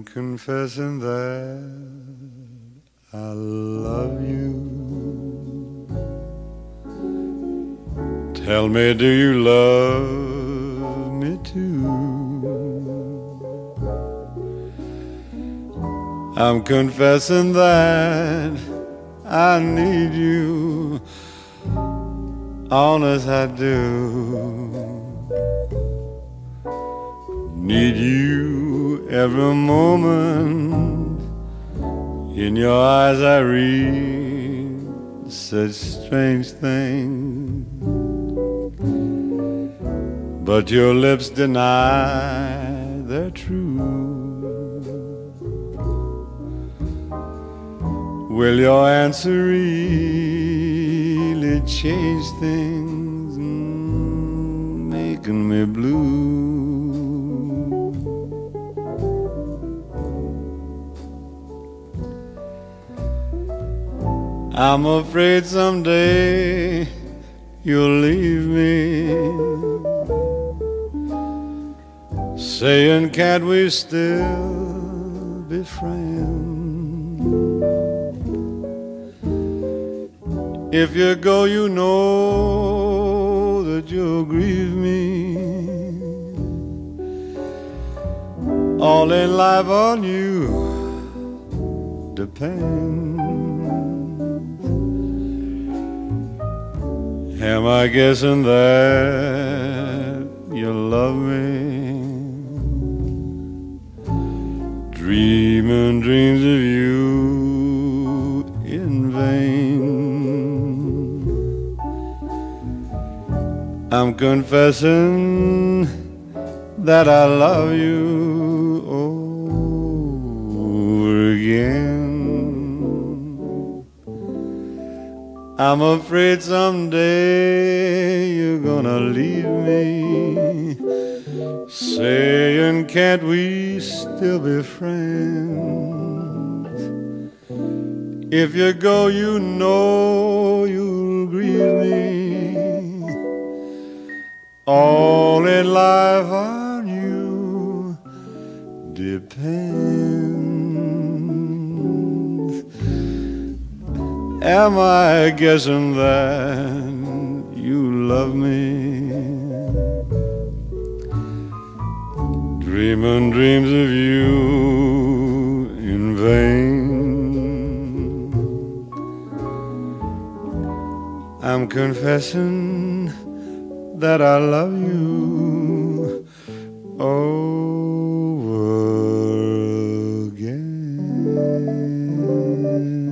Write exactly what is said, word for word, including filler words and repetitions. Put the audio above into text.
confessing that I love you. Tell me, do you love me too? I'm confessing that I need you, honest I do. Need you every moment. In your eyes I read such strange things, but your lips deny they're true. Will your answer really change things, mm, making me blue? I'm afraid someday you'll leave me, saying can't we still be friends? If you go, you know that you'll grieve me. All in life on you depends. Am I guessing that you love me? Dreaming dreams of you in vain. I'm confessing that I love you over again. I'm afraid someday you're gonna leave me, saying can't we still be friends? If you go, you know you'll grieve me. All in life on you depends. Am I guessing that you love me? Dreaming dreams of you in vain. I'm confessing that I love you over again.